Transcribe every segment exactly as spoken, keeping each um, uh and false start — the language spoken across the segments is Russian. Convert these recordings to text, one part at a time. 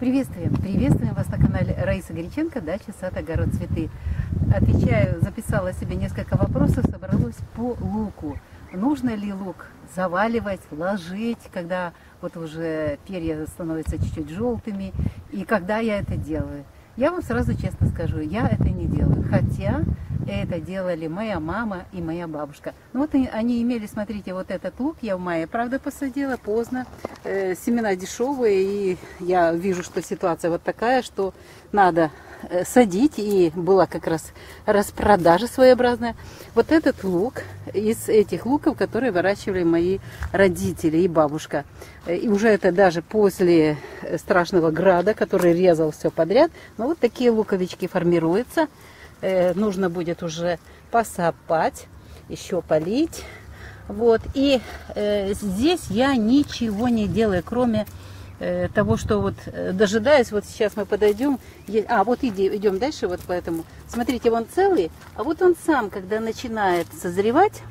Приветствуем! Приветствуем вас на канале Раиса Греченко, дача, сад, огород, цветы. Отвечаю, записала себе несколько вопросов, собралась по луку. Нужно ли лук заваливать, ложить, когда вот уже перья становятся чуть-чуть желтыми, и когда я это делаю? Я вам сразу честно скажу, я это не делаю, хотя это делали моя мама и моя бабушка. Ну вот они имели, смотрите, вот этот лук я в мае, правда, посадила поздно, э, семена дешевые, и я вижу, что ситуация вот такая, что надо э, садить, и была как раз распродажа своеобразная. Вот этот лук из этих луков, которые выращивали мои родители и бабушка. И уже это даже после страшного града, который резал все подряд, но вот такие луковички формируются. Нужно будет уже посапать, еще полить. Вот. И э, здесь я ничего не делаю, кроме э, того, что вот дожидаюсь. Вот сейчас мы подойдем. А, вот иди, идем дальше, вот поэтому. Смотрите, он целый, а вот он сам, когда начинает созревать,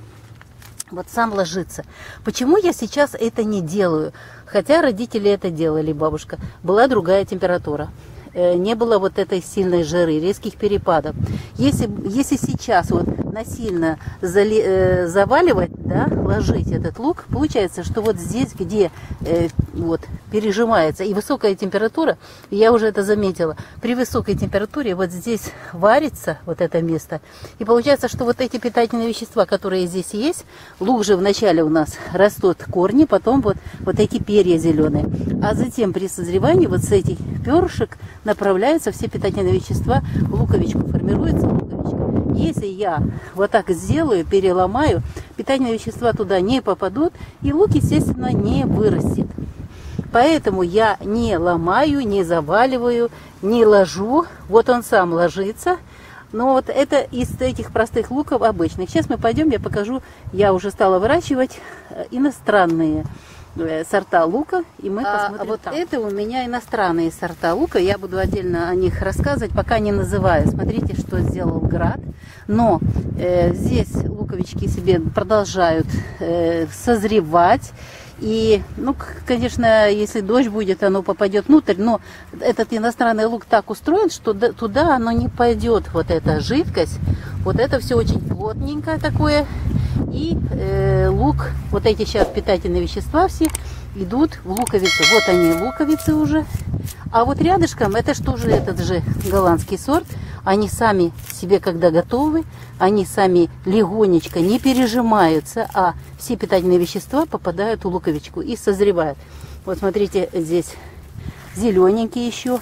вот сам ложится. Почему я сейчас это не делаю? Хотя родители это делали, бабушка. Была другая температура. Не было вот этой сильной жары, резких перепадов. Если, если сейчас вот насильно зали, э, заваливать, да, ложить этот лук, получается, что вот здесь, где э, вот, пережимается и высокая температура, я уже это заметила, при высокой температуре вот здесь варится вот это место, и получается, что вот эти питательные вещества, которые здесь есть, лук же вначале у нас растут корни, потом вот, вот эти перья зеленые, а затем при созревании вот с этих перышек направляются все питательные вещества в луковичку, формируется луковичка. Если я вот так сделаю, переломаю, питательные вещества туда не попадут, и лук, естественно, не вырастет. Поэтому я не ломаю, не заваливаю, не ложу. Вот он сам ложится. Но вот это из этих простых луков обычных. Сейчас мы пойдем, я покажу. Я уже стала выращивать иностранные сорта лука, и мы а, посмотрим. А вот там. Это у меня иностранные сорта лука, я буду отдельно о них рассказывать, пока не называю. Смотрите, что сделал град. Но э, здесь луковички себе продолжают э, созревать. И, ну, конечно, если дождь будет, оно попадет внутрь, но этот иностранный лук так устроен, что туда оно не пойдет, вот эта жидкость. Вот это все очень плотненькое такое. И э, лук, вот эти сейчас питательные вещества все идут в луковицу. Вот они, луковицы уже. А вот рядышком, это что же этот же голландский сорт. Они сами себе, когда готовы, они сами легонечко не пережимаются, а все питательные вещества попадают в луковичку и созревают. Вот смотрите, здесь зелененький еще.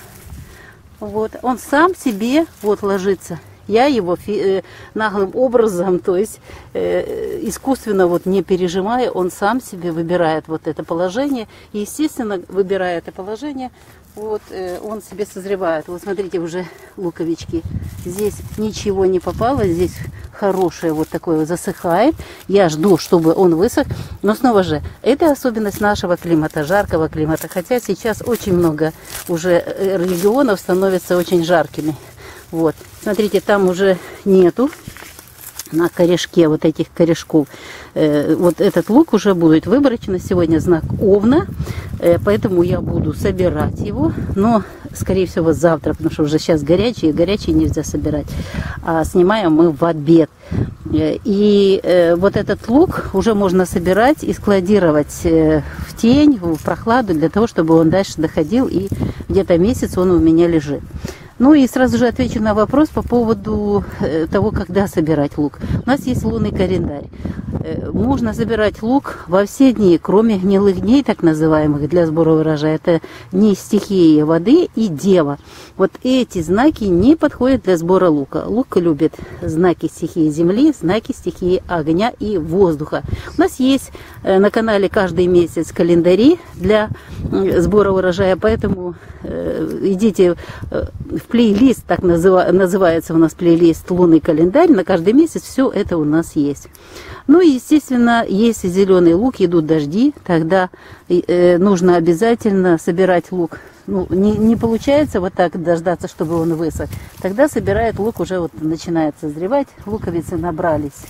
Вот, он сам себе вот ложится. Я его э, наглым образом, то есть э, искусственно вот не пережимая, он сам себе выбирает вот это положение. И, естественно, выбирая это положение, вот э, он себе созревает. Вот смотрите, уже луковички. Здесь ничего не попало, здесь хорошее вот такое засыхает. Я жду, чтобы он высох. Но снова же, это особенность нашего климата, жаркого климата. Хотя сейчас очень много уже регионов становятся очень жаркими. Вот, смотрите, там уже нету на корешке вот этих корешков. Э, вот этот лук уже будет выборочно. Сегодня знак Овна, э, поэтому я буду собирать его. Но, скорее всего, завтра, потому что уже сейчас горячий, горячий нельзя собирать. А снимаем мы в обед. Э, и э, вот этот лук уже можно собирать и складировать э, в тень, в прохладу, для того, чтобы он дальше доходил. И где-то месяц он у меня лежит. Ну и сразу же отвечу на вопрос по поводу того, когда собирать лук. У нас есть лунный календарь. Можно собирать лук во все дни, кроме гнилых дней, так называемых, для сбора урожая. Это дни стихии воды и дева. Вот эти знаки не подходят для сбора лука. Лук любит знаки стихии земли, знаки стихии огня и воздуха. У нас есть на канале каждый месяц календари для сбора урожая, поэтому идите в плейлист, так называется у нас плейлист «Лунный календарь», на каждый месяц все это у нас есть. Ну и, естественно, если зеленый лук, идут дожди, тогда э, нужно обязательно собирать лук. Ну, не, не получается вот так дождаться, чтобы он высох. Тогда собирает лук, уже вот начинает созревать, луковицы набрались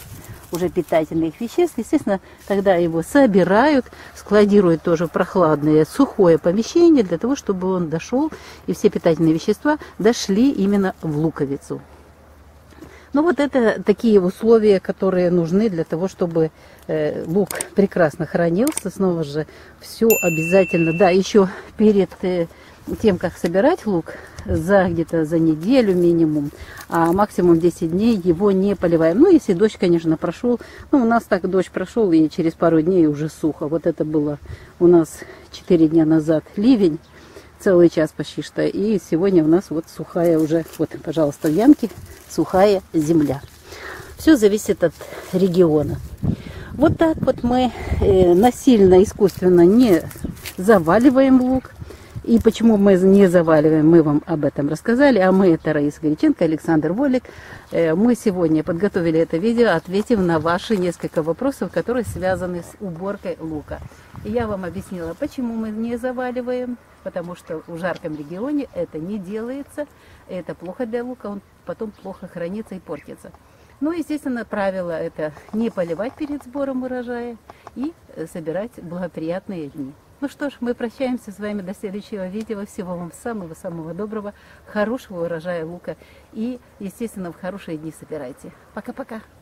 уже питательных веществ. Естественно, тогда его собирают, складируют тоже в прохладное, сухое помещение, для того, чтобы он дошел, и все питательные вещества дошли именно в луковицу. Ну вот это такие условия, которые нужны для того, чтобы э, лук прекрасно хранился. Снова же все обязательно, да, еще перед э, тем, как собирать лук, за где-то за неделю минимум, а максимум десять дней его не поливаем. Ну, если дождь, конечно, прошел. Ну, у нас так дождь прошел, и через пару дней уже сухо. Вот это было у нас четыре дня назад ливень. Целый час почти что. И сегодня у нас вот сухая уже, вот, пожалуйста, в ямке сухая земля. Все зависит от региона. Вот так вот мы э, насильно, искусственно не заваливаем лук. И почему мы не заваливаем, мы вам об этом рассказали. А мы, это Раиса Горяченко, Александр Волик. Э, мы сегодня подготовили это видео, ответив на ваши несколько вопросов, которые связаны с уборкой лука. И я вам объяснила, почему мы не заваливаем. Потому что в жарком регионе это не делается, это плохо для лука, он потом плохо хранится и портится. Ну, естественно, правило это не поливать перед сбором урожая и собирать благоприятные дни. Ну что ж, мы прощаемся с вами до следующего видео. Всего вам самого-самого доброго, хорошего урожая лука и, естественно, в хорошие дни собирайте. Пока-пока!